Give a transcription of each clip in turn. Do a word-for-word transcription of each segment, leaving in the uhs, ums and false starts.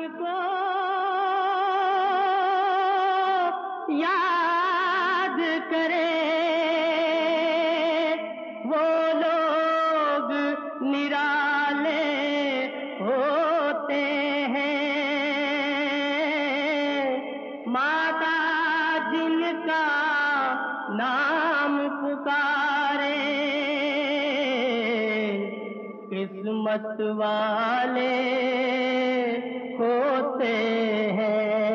को याद करे वो लोग निराले होते हैं। माता जिनका नाम पुकारे किस्मत वाले होते हैं।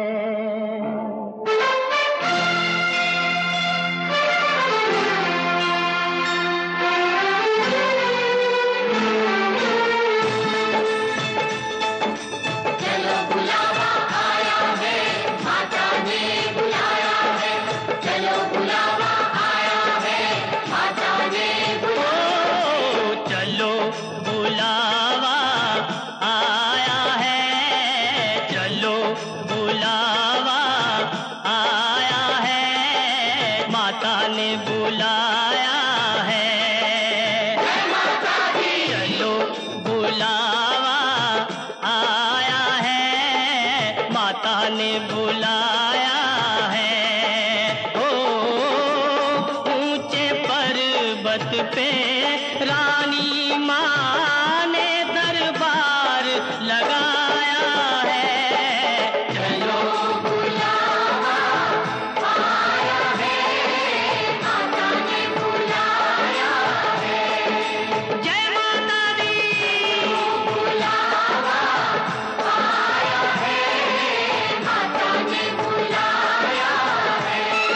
चलो बुलावा आया है, माता ने बुलाया है। चलो बुलावा आया है, माता ने बुलाया है। चलो बुलावा आया है, चलो बुलावा आया है, माता ने बुलाया है। चलो बुलावा आया है, माता ने बुलाया है। ओ ऊंचे पर्वत पे रानी माँ ने दरबार लगाया है। चलो बुलावा आया है, माता ने बुलाया है। जय माता दी। बुलावा आया है, माता ने बुलाया है।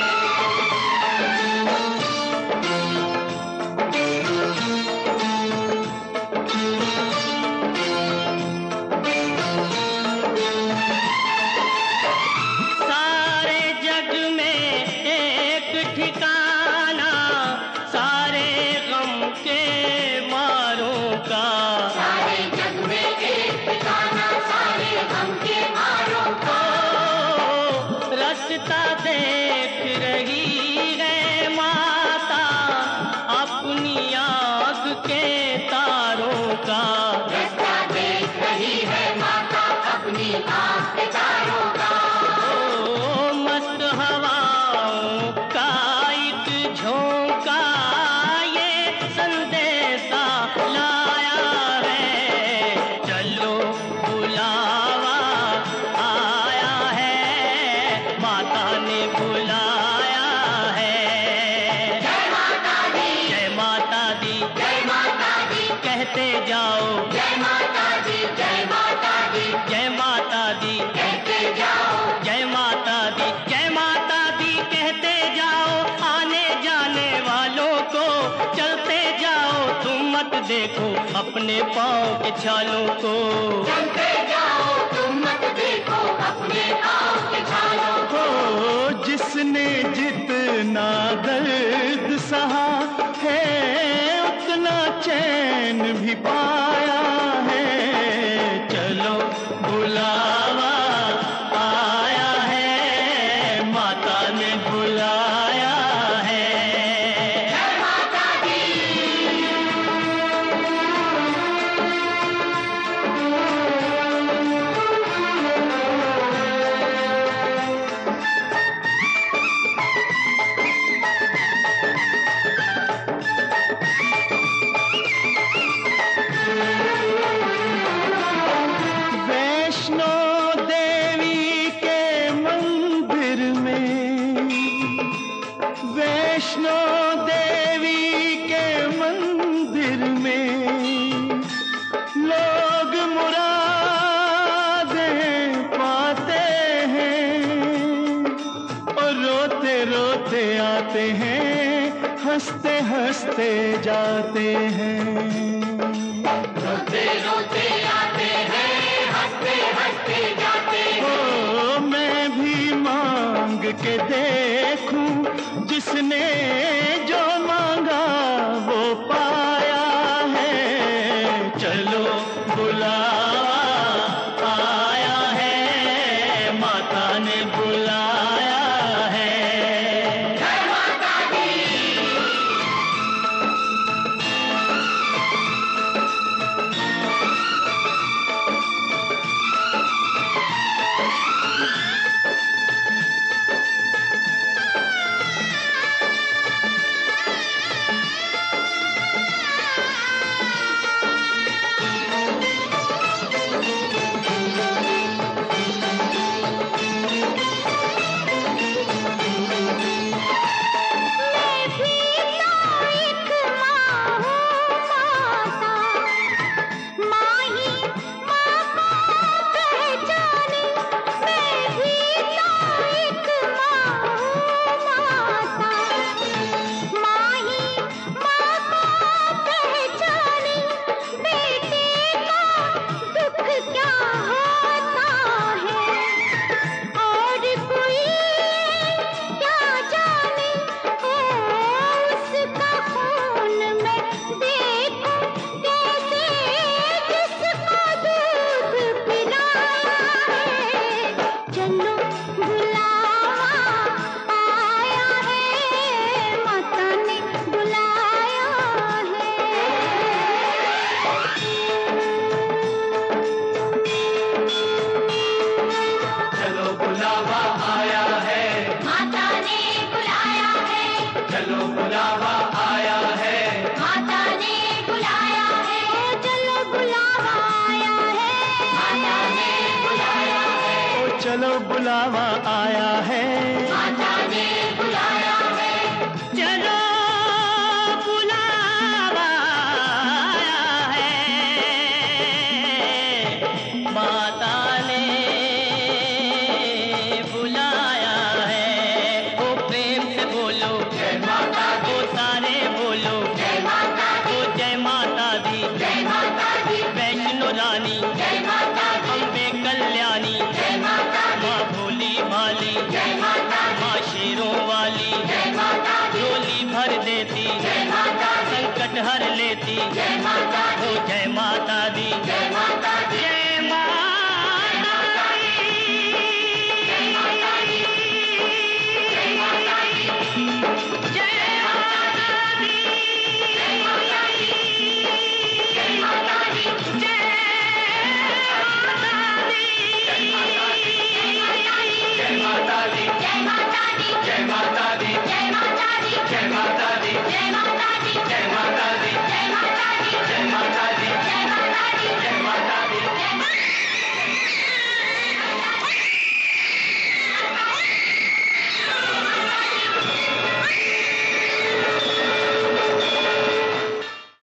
सारे जग में एक ठिकाना सारे गम के मारों का। सारे जग में एक ठिकाना सारे गम के मारों का। ओ, रास्ता देख रही है माता अपनी आँख के तारों का। रास्ता देख रही है माता अपनी आँख के तारों का। ओ, मस्त हवाओं का एक झोंका ये संदेशा लाया है। चलो बुलावा आया है, माता ने बुलाया है। जय माता दी, जय माता दी जय माता दी, कहते जाओ। जय माता दी, जय माता दी, जय माता दी, कहते जाओ। जय माता दी, जय माता दी कहते जाओ। आने जाने वालों को चलते जाओ, तुम मत देखो अपने पाँव के छालों को। चलते जाओ तुम मत देखो अपने पाँव के छालों को। हो जिसने जितना दर्द सहा है उतना चैन भी पाया है। चलो बुलावा आया है, माता ने बुलाया है। जय माता दी। वैष्णो देवी के मंदिर में, वैष्णो देवी के मंदिर में लोग मुरादें पाते हैं और रोते रोते आते हैं, हंसते हंसते जाते हैं। रोते रोते आते हैं, हंसते हंसते जाते हैं। ओ मैं भी मांग के देखूं, जिसने जो मांगा वो पाया है। चलो बुलावा आया है, माता ने बुलाया है। जय माता दी। चलो बुलावा आया है, माता ने बुलाया है, ओ चलो बुलावा आया है, माता ने बुलाया है, ओ चलो बुलावा आया है, माता ने बुलाया है, चलो बुलावा आया है, माता ने बुलाया है। ओ प्रेम से बोलो जय माता दी, ओ सारे बोलो जय माता दी, ओ जय माता दी, जय माता दी, वैष्णो रानी जय माता दी, अम्बे कल्याणी, जय माता दी, माँ भोली भाली, जय माता दी, माँ शेरों वाली, जय माता दी, झोली भर देती, जय माता दी, संकट हर लेती, जय माता